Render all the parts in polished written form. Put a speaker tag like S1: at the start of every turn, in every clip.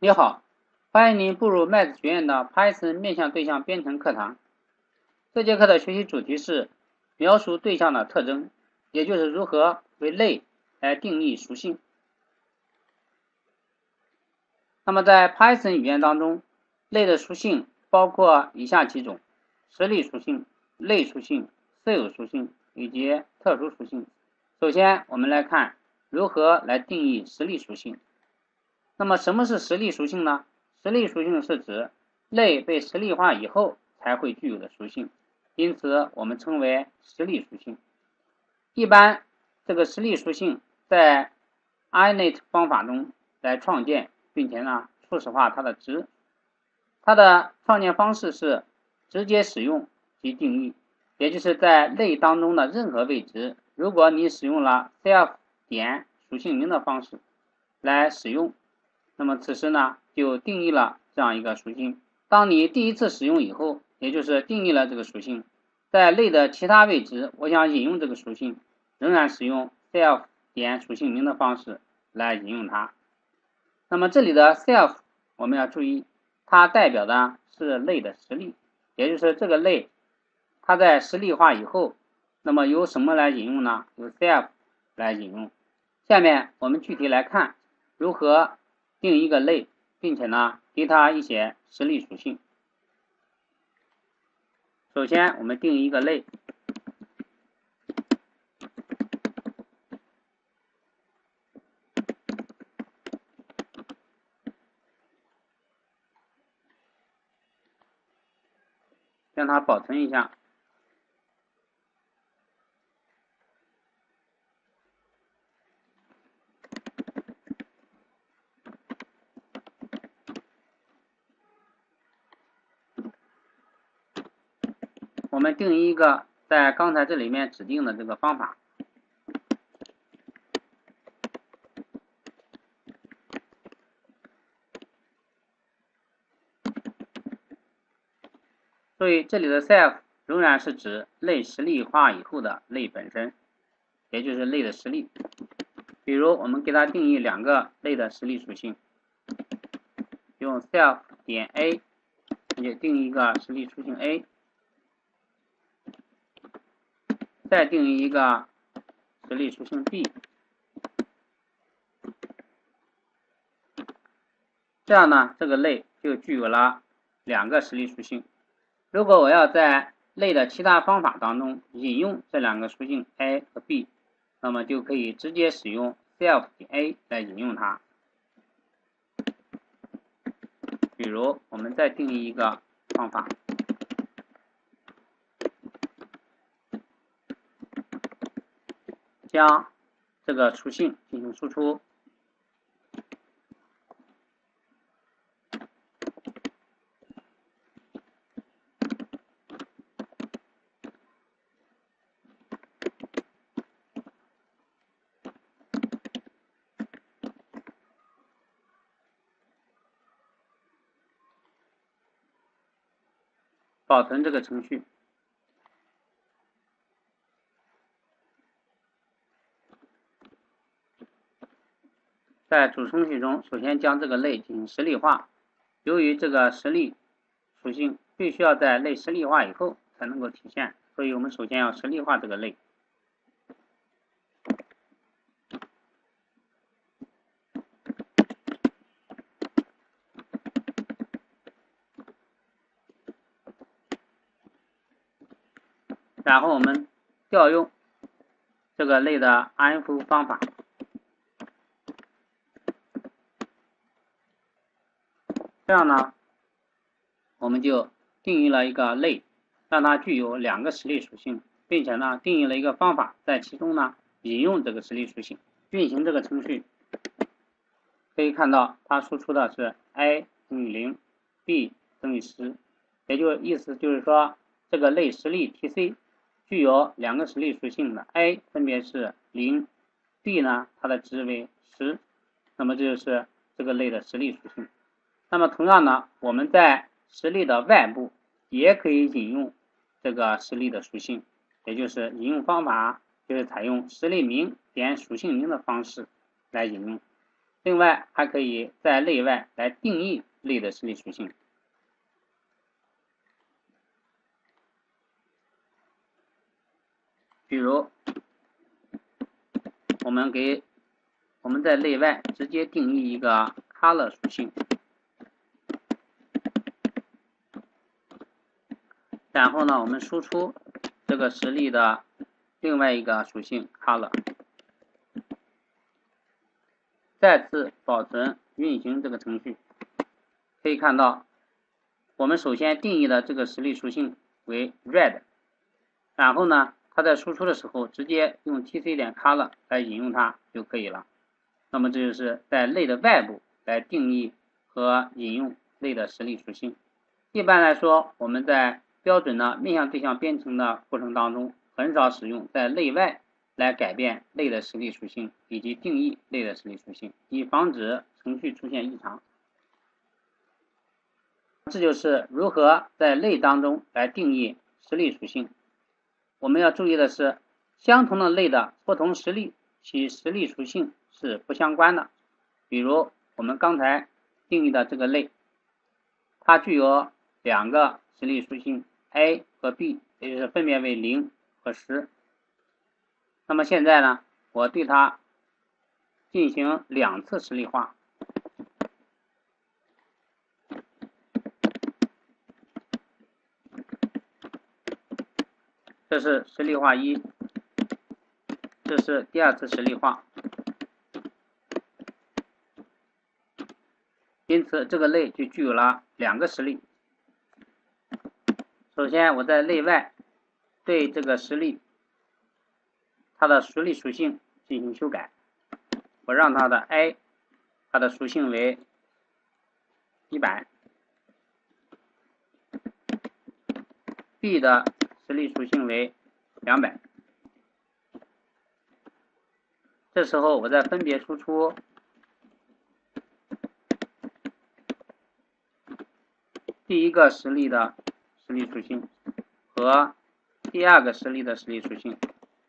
S1: 你好，欢迎您步入麦子学院的 Python 面向对象编程课堂。这节课的学习主题是描述对象的特征，也就是如何为类来定义属性。那么在 Python 语言当中，类的属性包括以下几种：实例属性、类属性、私有属性以及特殊属性。首先，我们来看如何来定义实例属性。那么什么是实例属性呢？实例属性是指类被实例化以后才会具有的属性，因此我们称为实例属性。一般这个实例属性在 init 方法中来创建，并且初始化它的值。它的创建方式是直接使用及定义，也就是在类当中的任何位置，如果你使用了 self 点属性名的方式来使用，那么此时就定义了这样一个属性。当你第一次使用以后，也就是定义了这个属性，在类的其他位置，我想引用这个属性，仍然使用 self 点属性名的方式来引用它。那么这里的 self 我们要注意，它代表的是类的实例，也就是这个类它在实例化以后，那么由什么来引用呢？由 self 来引用。下面我们具体来看如何定一个类，并且给它一些实例属性。首先我们定一个类，让它保存一下。我们定义一个在刚才这里面指定的这个方法。所以这里的 self 仍然是指类实例化以后的类本身，也就是类的实例。比如我们给它定义两个类的实例属性，用 self 点 a 也定义一个实例属性 a， 再定义一个实例属性 b， 这样这个类就具有了两个实例属性。如果我要在类的其他方法当中引用这两个属性 a 和 b， 那么就可以直接使用 self 点 a 来引用它。比如我们再定义一个方法，将这个属性进行输出，保存这个程序。在主程序中，首先将这个类进行实例化。由于这个实例属性必须要在类实例化以后才能够体现，所以我们首先要实例化这个类。然后我们调用这个类的 inf 方法，这样我们就定义了一个类，让它具有两个实例属性，并且定义了一个方法，在其中引用这个实例属性。运行这个程序，可以看到它输出的是 a 等于0 b 等于10，也就意思就是说这个类实例 tc 具有两个实例属性的 a 分别是0 b 它的值为10，那么这就是这个类的实例属性。那么同样我们在实例的外部也可以引用这个实例的属性，也就是引用方法就是采用实例名点属性名的方式来引用。 另外还可以在类外来定义类的实例属性。比如我们在类外直接定义一个 color 属性，然后呢我们输出这个实例的另外一个属性 color， 再次保存运行这个程序。可以看到我们首先定义的这个实例属性为 red， 然后呢它在输出的时候直接用 tc.color 来引用它就可以了。那么这就是在类的外部来定义和引用类的实例属性。一般来说，我们在标准的面向对象编程的过程当中，很少使用在类外来改变类的实例属性以及定义类的实例属性，以防止程序出现异常。这就是如何在类当中来定义实例属性。我们要注意的是，相同的类的不同实例，其实例属性是不相关的。比如我们刚才定义的这个类，它具有两个实例属性 A 和 B， 也就是分别为0和10。那么现在呢，我对它进行2次实例化。这是实例化1，这是第2次实例化。因此这个类就具有了2个实例。首先我在类外对这个实例它的实例属性进行修改，我让它的 A 它的属性为100， B 的实例属性为200。这时候我再分别输出第一个实例的实例属性和第2个实例的实例属性，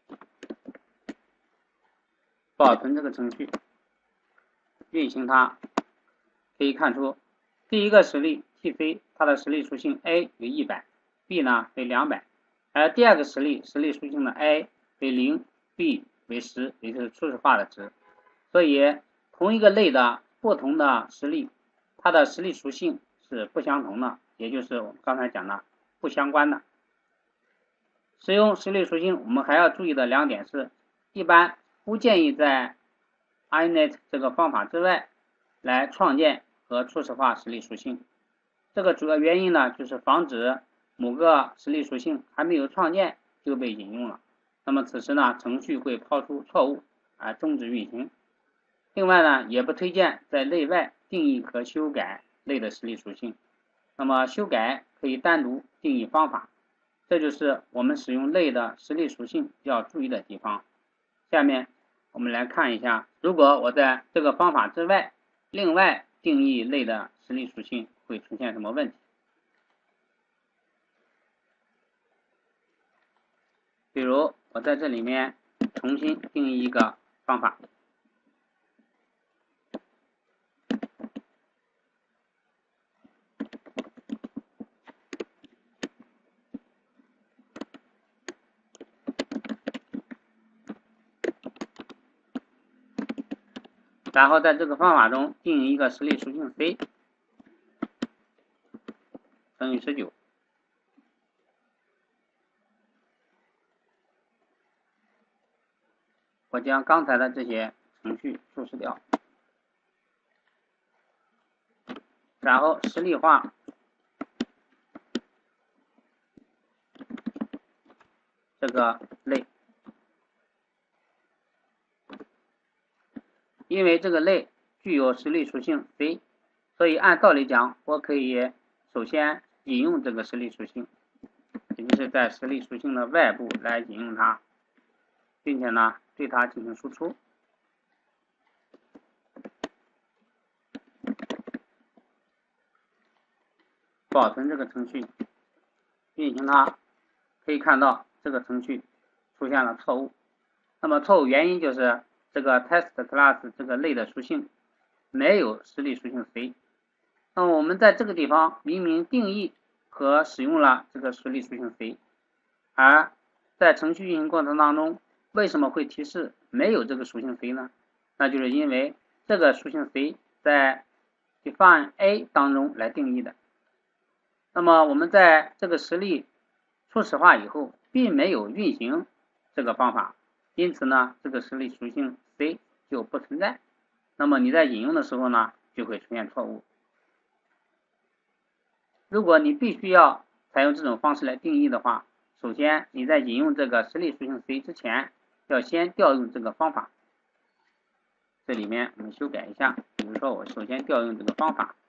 S1: 保存这个程序，运行它。可以看出第一个实例 tc 它的实例属性 A 为100， B 呢为200，而第2个实例属性的 A 为0， B 为10，也就是初始化的值。所以同一个类的不同的实例，它的实例属性是不相同的，也就是我们刚才讲的不相关的。使用实例属性我们还要注意的2点是，一般不建议在 init 这个方法之外来创建和初始化实例属性。这个主要原因呢，就是防止某个实例属性还没有创建就被引用了，那么此时呢程序会抛出错误而终止运行。另外呢，也不推荐在类外定义和修改类的实例属性。那么修改可以单独定义方法，这就是我们使用类的实例属性要注意的地方。下面我们来看一下，如果我在这个方法之外另外定义类的实例属性会出现什么问题。比如我在这里面重新定义一个方法，然后在这个方法中定义一个实例属性 c 乘以19。我将刚才的这些程序注释掉，然后实例化这个类。因为这个类具有实例属性 c， 所以按道理讲，我可以首先引用这个实例属性，也就是在实例属性的外部来引用它，并且呢对它进行输出。保存这个程序，运行它，可以看到这个程序出现了错误。那么错误原因就是这个 test class 这个类的属性没有实例属性 C。那么我们在这个地方明明定义和使用了这个实例属性 C， 而在程序运行过程当中，为什么会提示没有这个属性 C 呢？那就是因为这个属性 C 在 define A 当中来定义的。那么我们在这个实例初始化以后，并没有运行这个方法，因此呢，这个实例属性 C 就不存在。那么你在引用的时候呢，就会出现错误。如果你必须要采用这种方式来定义的话，首先你在引用这个实例属性 C 之前，要先调用这个方法。这里面我们修改一下，比如说我首先调用这个方法，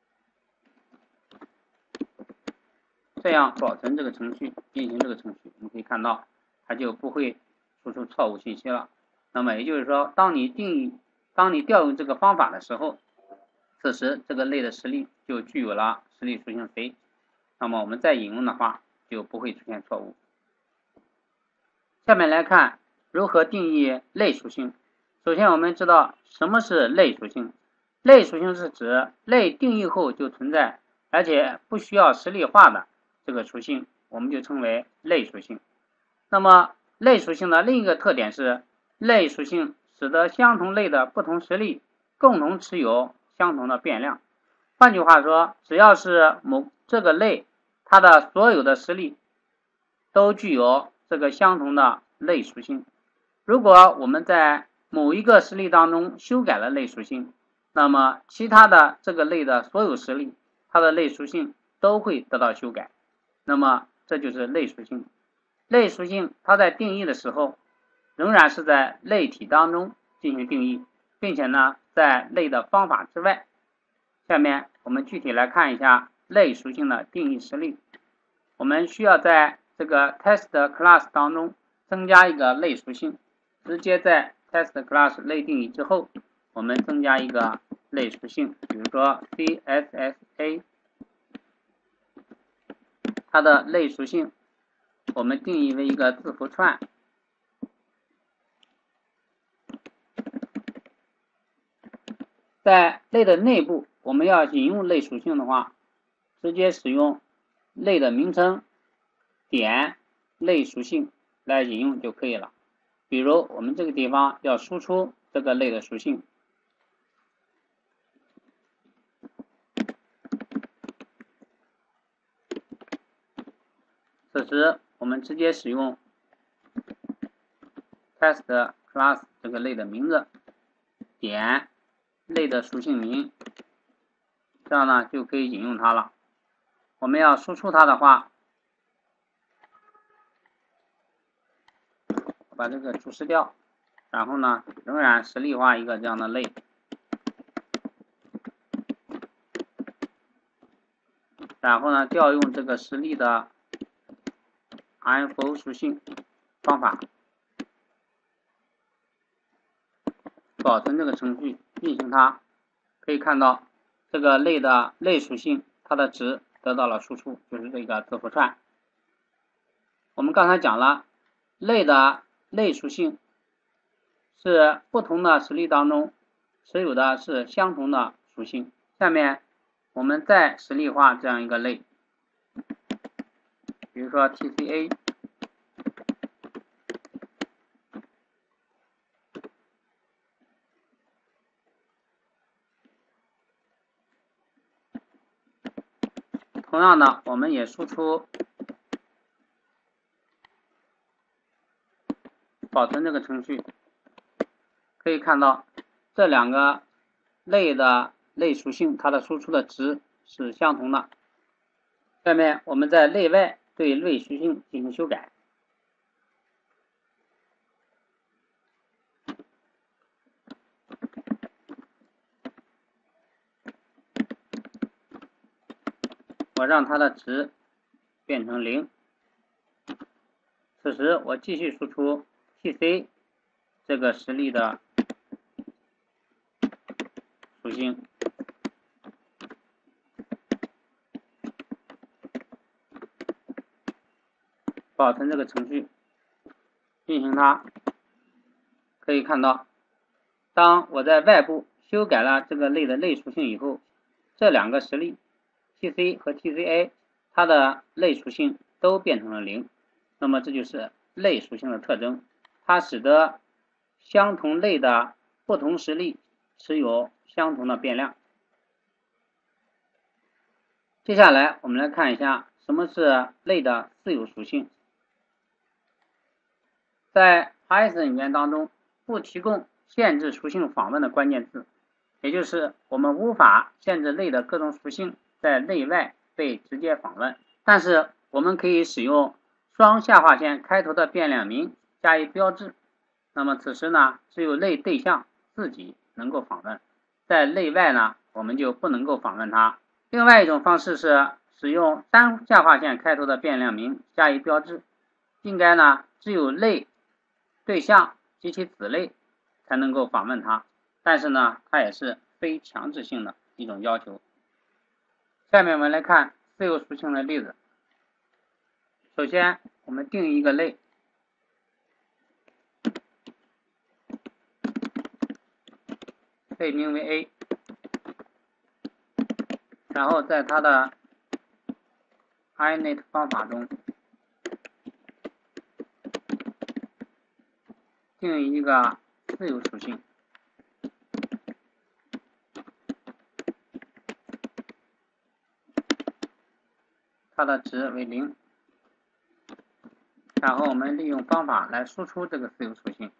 S1: 这样保存这个程序，运行这个程序，我们可以看到它就不会输出错误信息了。那么也就是说，当你调用这个方法的时候，此时这个类的实例就具有了实例属性 C， 那么我们再引用的话就不会出现错误。下面来看如何定义类属性。首先我们知道什么是类属性，类属性是指类定义后就存在，而且不需要实例化的这个属性，我们就称为类属性。那么类属性的另一个特点是，类属性使得相同类的不同实例共同持有相同的变量。换句话说，只要是这个类它的所有的实例都具有这个相同的类属性。如果我们在某一个实例当中修改了类属性，那么其他的这个类的所有实例，它的类属性都会得到修改。那么这就是类属性。类属性它在定义的时候，仍然是在类体当中进行定义，并且呢，在类的方法之外。下面我们具体来看一下类属性的定义实例。我们需要在这个 test class 当中增加一个类属性，直接在 test class 类定义之后，我们增加一个类属性，比如说 CSSA， 它的类属性我们定义为一个字符串。在类的内部，我们要引用类属性的话，直接使用类的名称点类属性来引用就可以了。比如我们这个地方要输出这个类的属性，此时我们直接使用 test class 这个类的名字点类的属性名，这样呢就可以引用它了。我们要输出它的话，把这个注释掉，然后呢仍然实例化一个这样的类，然后呢调用这个实例的 info 属性方法，保存这个程序，运行它，可以看到这个类的类属性它的值得到了输出，就是这个字符串。我们刚才讲了，类的类属性是不同的实例当中持有的是相同的属性。下面我们再实例化这样一个类，比如说 TCA， 同样的我们也输出，保存这个程序，可以看到这两个类的类属性它的输出的值是相同的。下面我们在类外对类属性进行修改，我让它的值变成0。此时我继续输出 TC 这个实例的属性，保存这个程序，运行它，可以看到，当我在外部修改了这个类的类属性以后，这两个实例 TC 和 TCA 它的类属性都变成了0，那么这就是类属性的特征，它使得相同类的不同实例持有相同的变量。接下来我们来看一下什么是类的私有属性。在 Python 语言当中不提供限制属性访问的关键字，也就是我们无法限制类的各种属性在类外被直接访问，但是我们可以使用双下划线开头的变量名加以标志。那么此时呢，只有类对象自己能够访问，在类外呢，我们就不能够访问它。另外一种方式是使用单下划线开头的变量名加以标志，应该呢，只有类对象及其子类才能够访问它，但是呢，它也是非强制性的一种要求。下面我们来看私有属性的例子。首先，我们定义一个类，类名为 A， 然后在它的 init 方法中定义一个私有属性，它的值为0，然后我们利用方法来输出这个私有属性。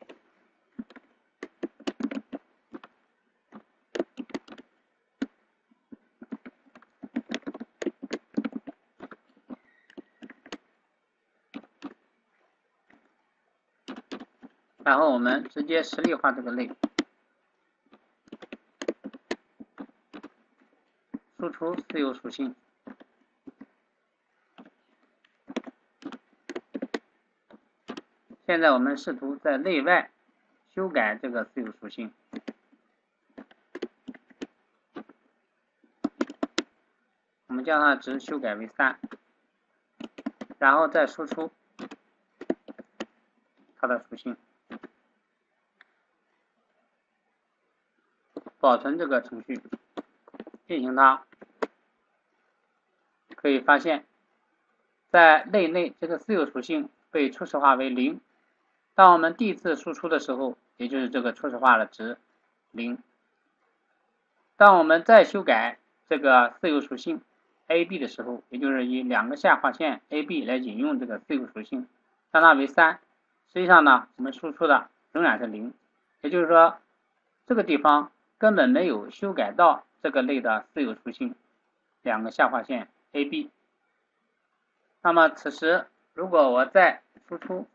S1: 然后我们直接实例化这个类，输出私有属性。现在我们试图在类外修改这个私有属性，我们将它的值修改为3，然后再输出它的属性，保存这个程序，运行它，可以发现，在类内这个私有属性被初始化为0。当我们第一次输出的时候，也就是这个初始化的值0。当我们再修改这个私有属性 AB 的时候，也就是以2个下划线 AB 来引用这个私有属性，让它为3，实际上呢，我们输出的仍然是0。也就是说，这个地方根本没有修改到这个类的私有属性2个下划线 AB。那么此时，如果我再输出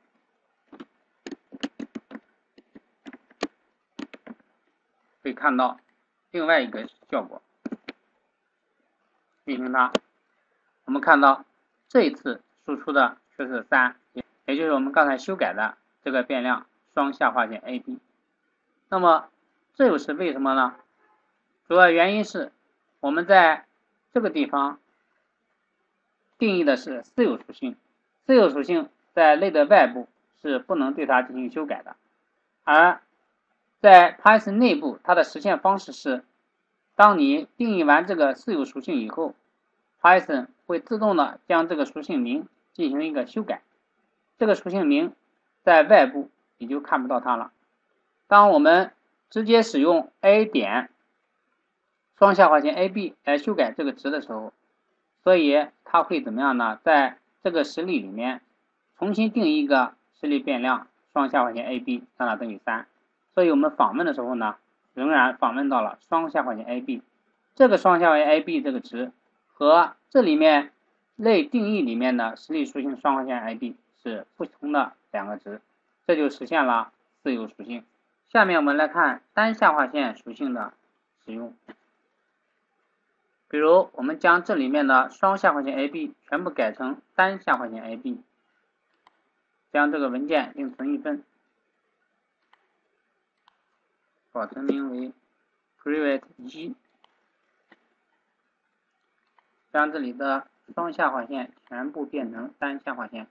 S1: 会看到另外一个效果，运行它，我们看到这一次输出的却是3，也就是我们刚才修改的这个变量双下划线 AB。那么这又是为什么呢？主要原因是我们在这个地方定义的是私有属性，私有属性在类的外部是不能对它进行修改的，而在 Python 内部，它的实现方式是，当你定义完这个私有属性以后 ，Python 会自动的将这个属性名进行一个修改，这个属性名在外部你就看不到它了。当我们直接使用 A 点双下划线 AB 来修改这个值的时候，所以它会怎么样呢？在这个实例里面重新定义一个实例变量双下划线 AB， 让它等于3。所以我们访问的时候呢，仍然访问到了双下划线 AB， 这个双下划线 AB 这个值和这里面类定义里面的实例属性双划线 AB 是不同的2个值，这就实现了私有属性。下面我们来看单下划线属性的使用，比如我们将这里面的双下划线 AB 全部改成单下划线 AB， 将这个文件另存一份，保存名为 private 1， 将这里的双下划线全部变成单下划线，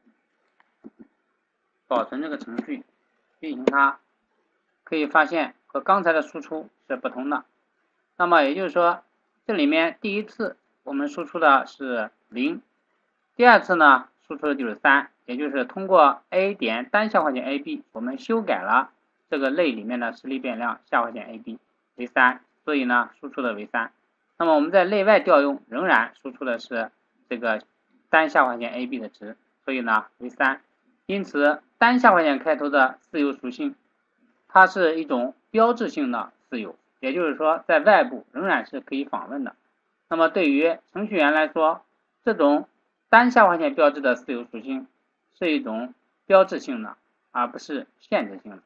S1: 保存这个程序，运行它，可以发现和刚才的输出是不同的。那么也就是说，这里面第一次我们输出的是0，第二次呢输出的就是3，也就是通过 A 点单下划线 AB， 我们修改了这个类里面的实例变量下划线 AB 为3，所以呢输出的为3。那么我们在类外调用仍然输出的是这个单下划线 AB 的值，所以呢为3。因此单下划线开头的私有属性，它是一种标志性的私有，也就是说在外部仍然是可以访问的。那么对于程序员来说，这种单下划线标志的私有属性是一种标志性的，而不是限制性的。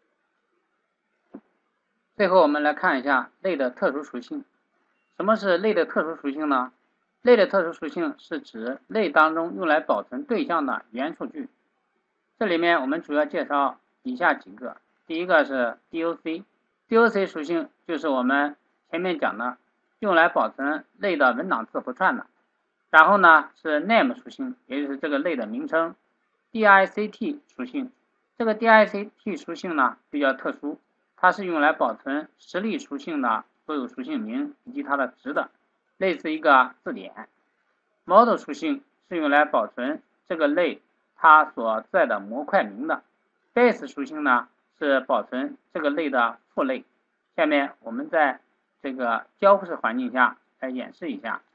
S1: 最后我们来看一下类的特殊属性。什么是类的特殊属性呢？类的特殊属性是指类当中用来保存对象的元数据。这里面我们主要介绍以下几个。第一个是 DOC，DOC 属性就是我们前面讲的用来保存类的文档字符串的。然后呢是 name 属性，也就是这个类的名称。DICT 属性，这个 DICT 属性呢比较特殊，它是用来保存实例属性的所有属性名以及它的值的，类似一个字典。Model 属性是用来保存这个类它所在的模块名的。Base 属性呢是保存这个类的父类。下面我们在这个交互式环境下来演示一下。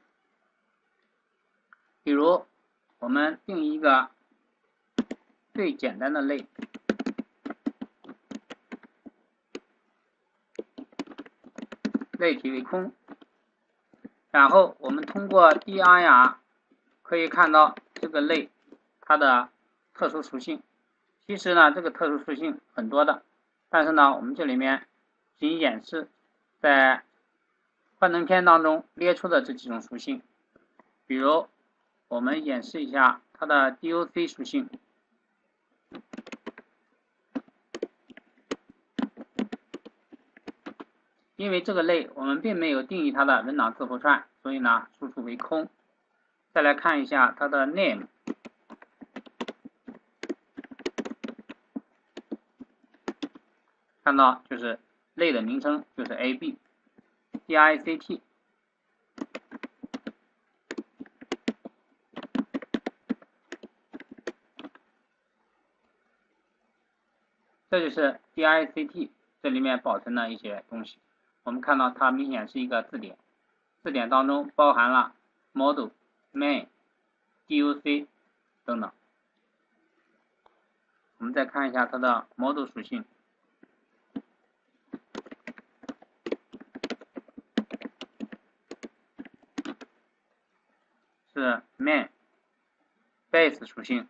S1: 比如我们定义一个最简单的类，类体为空，然后我们通过 dir 可以看到这个类它的特殊属性。其实呢这个特殊属性很多的，但是呢我们这里面仅演示在幻灯片当中列出的这几种属性。比如我们演示一下它的 DOC 属性。因为这个类我们并没有定义它的文档字符串，所以呢输出为空。再来看一下它的 name， 看到就是类的名称就是 AB。DICT， 这就是 DICT 这里面保存的一些东西。我们看到它明显是一个字典，字典当中包含了 model、main、doc 等等。我们再看一下它的 model 属性，是 main。base 属性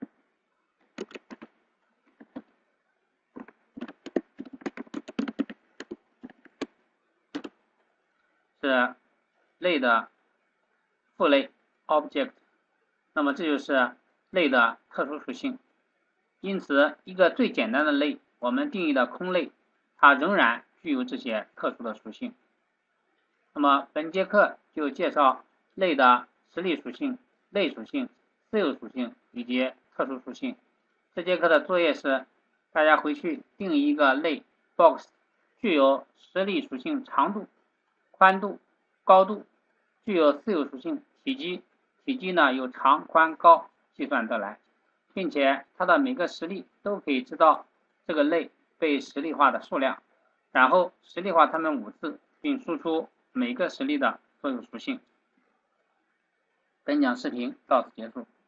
S1: 是类的父类 object， 那么这就是类的特殊属性。因此一个最简单的类，我们定义的空类，它仍然具有这些特殊的属性。那么本节课就介绍类的实例属性、类属性、私有属性以及特殊属性。这节课的作业是大家回去定义一个类 box， 具有实例属性长度、宽度、高度，具有私有属性体积，体积呢由长、宽、高计算得来，并且它的每个实例都可以知道这个类被实例化的数量，然后实例化它们5次，并输出每个实例的所有属性。本讲视频到此结束。